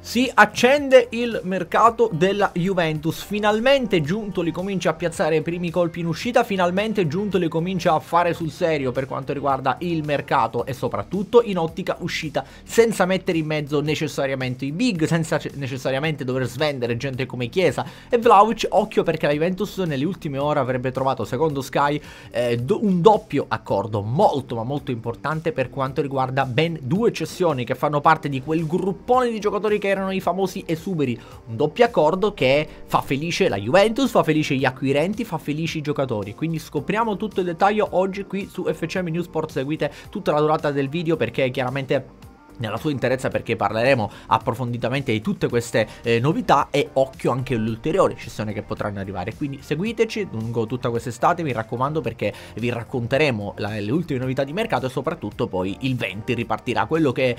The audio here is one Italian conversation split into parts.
Si accende il mercato della Juventus, finalmente Giuntoli comincia a piazzare i primi colpi in uscita, finalmente Giuntoli comincia a fare sul serio per quanto riguarda il mercato e soprattutto in ottica uscita, senza mettere in mezzo necessariamente i big, senza necessariamente dover svendere gente come Chiesa e Vlahovic. Occhio perché la Juventus nelle ultime ore avrebbe trovato, secondo Sky, un doppio accordo molto ma molto importante per quanto riguarda ben due cessioni che fanno parte di quel gruppone di giocatori che erano i famosi esuberi. Un doppio accordo che fa felice la Juventus, fa felice gli acquirenti, fa felici i giocatori. Quindi scopriamo tutto il dettaglio oggi qui su FCM News Sport. Seguite tutta la durata del video perché chiaramente nella sua interezza, perché parleremo approfonditamente di tutte queste novità e occhio anche alle ulteriori cessioni che potranno arrivare. Quindi seguiteci lungo tutta quest'estate, mi raccomando, perché vi racconteremo le ultime novità di mercato e soprattutto poi il 20 ripartirà quello che è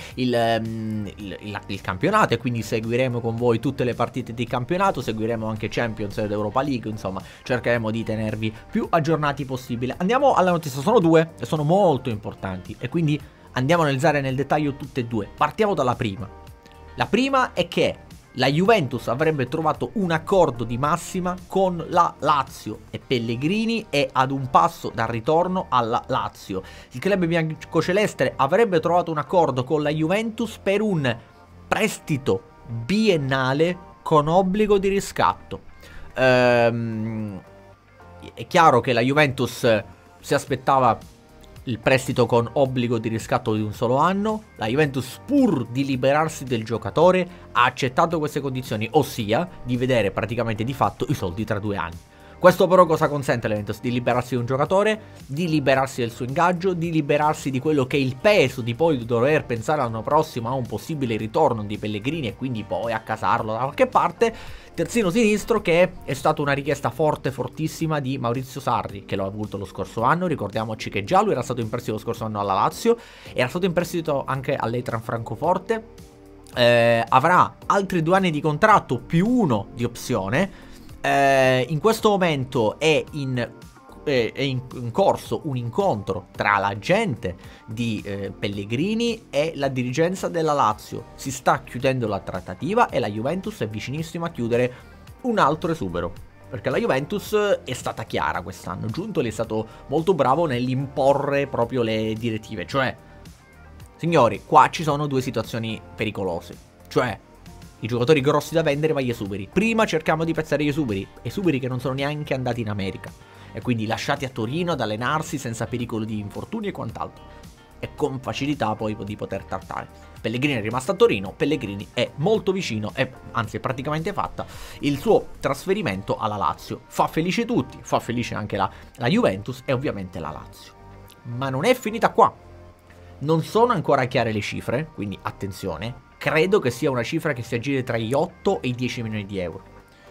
il campionato e quindi seguiremo con voi tutte le partite di campionato, seguiremo anche Champions ed Europa League, insomma cercheremo di tenervi più aggiornati possibile. Andiamo alla notizia, sono due e sono molto importanti e quindi andiamo a analizzare nel dettaglio tutte e due. Partiamo dalla prima. La prima è che la Juventus avrebbe trovato un accordo di massima con la Lazio e Pellegrini è ad un passo dal ritorno alla Lazio. Il club biancoceleste avrebbe trovato un accordo con la Juventus per un prestito biennale con obbligo di riscatto. È chiaro che la Juventus si aspettava il prestito con obbligo di riscatto di un solo anno. La Juventus, pur di liberarsi del giocatore, ha accettato queste condizioni, ossia di vedere praticamente di fatto i soldi tra 2 anni. Questo però cosa consente alla Juventus? Di liberarsi di un giocatore, di liberarsi del suo ingaggio, di liberarsi di quello che è il peso di poi dover pensare l'anno prossimo a un possibile ritorno di Pellegrini e quindi poi a casarlo da qualche parte. Terzino sinistro che è stata una richiesta forte, fortissima di Maurizio Sarri, che lo ha avuto lo scorso anno. Ricordiamoci che già lui era stato in prestito lo scorso anno alla Lazio, era stato in prestito anche all'Eintracht Francoforte, avrà altri 2 anni di contratto più 1 di opzione. In questo momento è in corso un incontro tra la gente di Pellegrini e la dirigenza della Lazio. Si sta chiudendo la trattativa e la Juventus è vicinissima a chiudere un altro esubero, perché la Juventus è stata chiara quest'anno. Giuntoli è stato molto bravo nell'imporre proprio le direttive, cioè, signori, qua ci sono due situazioni pericolose, cioè i giocatori grossi da vendere ma gli esuberi. Prima cerchiamo di pezzare gli esuberi che non sono neanche andati in America e quindi lasciati a Torino ad allenarsi senza pericolo di infortuni e quant'altro, e con facilità poi di poter trattare. Pellegrini è rimasto a Torino, Pellegrini è molto vicino e anzi è praticamente fatta il suo trasferimento alla Lazio. Fa felice tutti, fa felice anche la Juventus e ovviamente la Lazio. Ma non è finita qua. Non sono ancora chiare le cifre, quindi attenzione. Credo che sia una cifra che si aggira tra gli 8 e i 10 milioni di euro.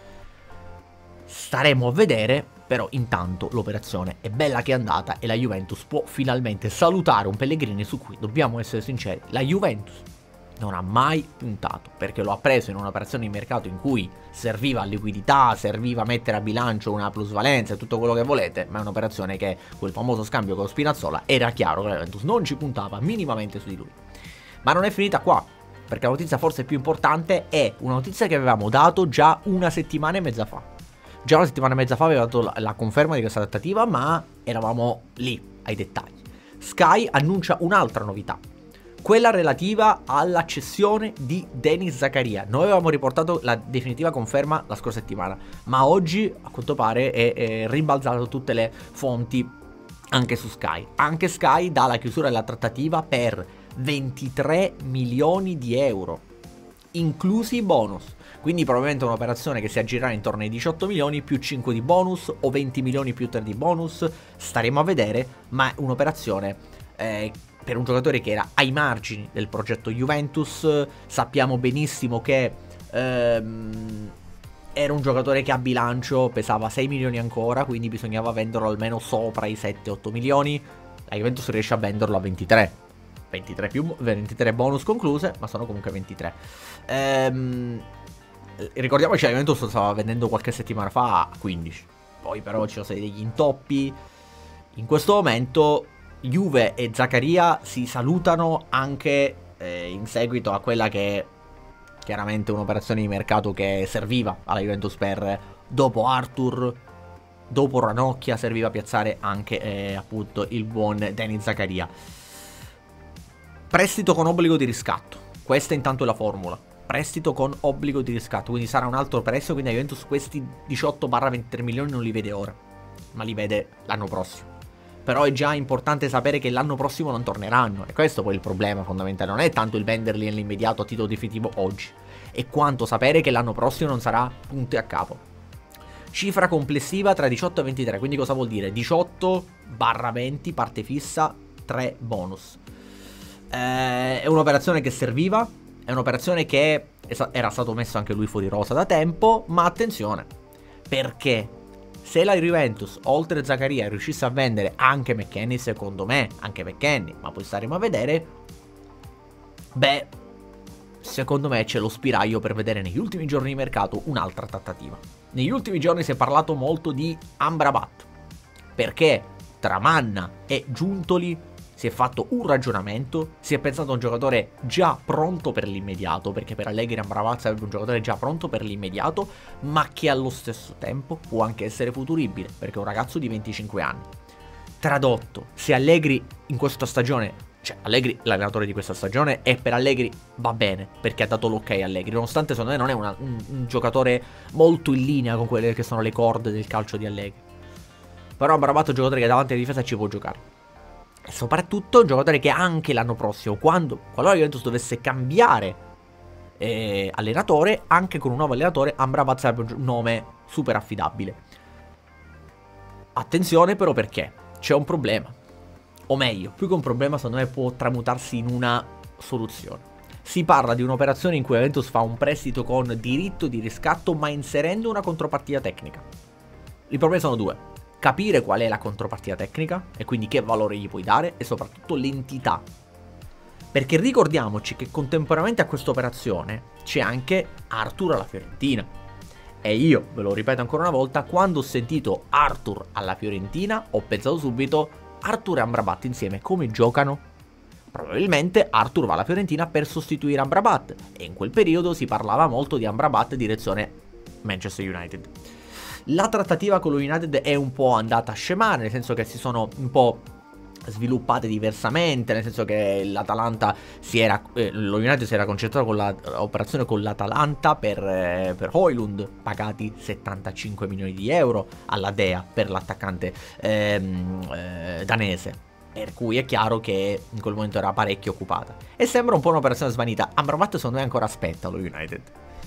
Staremo a vedere, però intanto l'operazione è bella che è andata e la Juventus può finalmente salutare un Pellegrini su cui, dobbiamo essere sinceri, la Juventus non ha mai puntato, perché lo ha preso in un'operazione di mercato in cui serviva liquidità, serviva mettere a bilancio una plusvalenza e tutto quello che volete, ma è un'operazione che, quel famoso scambio con Spinazzola, era chiaro che la Juventus non ci puntava minimamente su di lui. Ma non è finita qua, perché la notizia forse più importante è una notizia che avevamo dato già una settimana e mezza fa. Già una settimana e mezza fa aveva dato la conferma di questa trattativa, ma eravamo lì, ai dettagli. Sky annuncia un'altra novità, quella relativa alla cessione di Denis Zakaria. Noi avevamo riportato la definitiva conferma la scorsa settimana, ma oggi a quanto pare è rimbalzato tutte le fonti anche su Sky. Anche Sky dà la chiusura della trattativa per 23 milioni di euro, inclusi i bonus. Quindi probabilmente un'operazione che si aggirerà intorno ai 18 milioni più 5 di bonus o 20 milioni più 3 di bonus. Staremo a vedere, ma è un'operazione per un giocatore che era ai margini del progetto Juventus. Sappiamo benissimo che era un giocatore che a bilancio pesava 6 milioni ancora, quindi bisognava venderlo almeno sopra i 7-8 milioni. La Juventus riesce a venderlo a 23. 23 bonus concluse, ma sono comunque 23. Ricordiamoci che la Juventus stava vendendo qualche settimana fa a 15. Poi però ci sono stati degli intoppi. In questo momento Juve e Zakaria si salutano anche in seguito a quella che chiaramente un'operazione di mercato che serviva alla Juventus per, dopo Arthur, dopo Ranocchia, serviva a piazzare anche appunto il buon Denis Zakaria. Prestito con obbligo di riscatto, questa intanto è la formula. Prestito con obbligo di riscatto, quindi sarà un altro prestito, quindi la Juventus questi 18-23 milioni non li vede ora, ma li vede l'anno prossimo. Però è già importante sapere che l'anno prossimo non torneranno, e questo poi è il problema fondamentale, non è tanto il venderli nell'immediato a titolo definitivo oggi, è quanto sapere che l'anno prossimo non sarà punto e a capo. Cifra complessiva tra 18 e 23, quindi cosa vuol dire? 18-20 parte fissa, 3 bonus. È un'operazione che serviva, è un'operazione che era stato messo anche lui fuori rosa da tempo, ma attenzione, perché se la Juventus, oltre a Zakaria, riuscisse a vendere anche McKennie, secondo me, anche McKennie, ma poi staremo a vedere, beh, secondo me c'è lo spiraglio per vedere negli ultimi giorni di mercato un'altra trattativa. Negli ultimi giorni si è parlato molto di Amrabat, perché tra Manna e Giuntoli si è fatto un ragionamento, si è pensato a un giocatore già pronto per l'immediato, perché per Allegri Amrabat sarebbe un giocatore già pronto per l'immediato, ma che allo stesso tempo può anche essere futuribile, perché è un ragazzo di 25 anni. Tradotto, se Allegri in questa stagione, cioè Allegri l'allenatore di questa stagione, e per Allegri va bene, perché ha dato l'ok a Allegri, nonostante secondo me non è un giocatore molto in linea con quelle che sono le corde del calcio di Allegri. Però Amrabat è un giocatore che davanti alla difesa ci può giocare. E soprattutto un giocatore che anche l'anno prossimo, qualora la Juventus dovesse cambiare allenatore, anche con un nuovo allenatore, Amrabat sarebbe un nome super affidabile. Attenzione però, perché c'è un problema, o meglio, più che un problema secondo me può tramutarsi in una soluzione. Si parla di un'operazione in cui la Juventus fa un prestito con diritto di riscatto, ma inserendo una contropartita tecnica. I problemi sono due: capire qual è la contropartita tecnica e quindi che valore gli puoi dare, e soprattutto l'entità. Perché ricordiamoci che contemporaneamente a questa operazione c'è anche Arthur alla Fiorentina. E io, ve lo ripeto ancora una volta, quando ho sentito Arthur alla Fiorentina ho pensato subito: Arthur e Amrabat insieme come giocano? Probabilmente Arthur va alla Fiorentina per sostituire Amrabat, e in quel periodo si parlava molto di Amrabat direzione Manchester United. La trattativa con lo United è un po' andata a scemare, nel senso che si sono un po' sviluppate diversamente, nel senso che l'Atalanta lo United si era concentrato con l'operazione con l'Atalanta per Højlund, pagati 75 milioni di euro alla Dea per l'attaccante danese, per cui è chiaro che in quel momento era parecchio occupata e sembra un po' un'operazione svanita. Amrabat secondo me ancora aspetta lo United,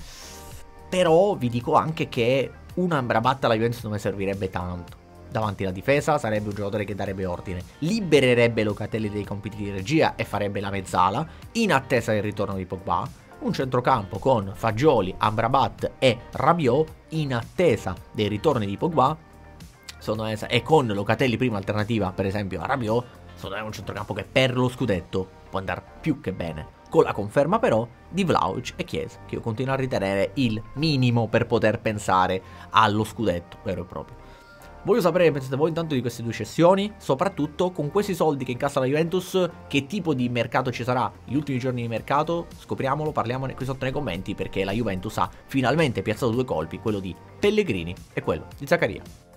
però vi dico anche che un Amrabat alla Juventus non mi servirebbe tanto. Davanti alla difesa sarebbe un giocatore che darebbe ordine, libererebbe Locatelli dei compiti di regia e farebbe la mezzala in attesa del ritorno di Pogba. Un centrocampo con Fagioli, Amrabat e Rabiot in attesa dei ritorni di Pogba, e con Locatelli prima alternativa per esempio a Rabiot. Secondo me è un centrocampo che per lo scudetto può andare più che bene, con la conferma però di Vlahovic e Chiesa, che io continuo a ritenere il minimo per poter pensare allo scudetto vero e proprio. Voglio sapere che pensate voi intanto di queste due cessioni, soprattutto con questi soldi che incassa la Juventus, che tipo di mercato ci sarà gli ultimi giorni di mercato, scopriamolo, parliamone qui sotto nei commenti, perché la Juventus ha finalmente piazzato due colpi, quello di Pellegrini e quello di Zakaria.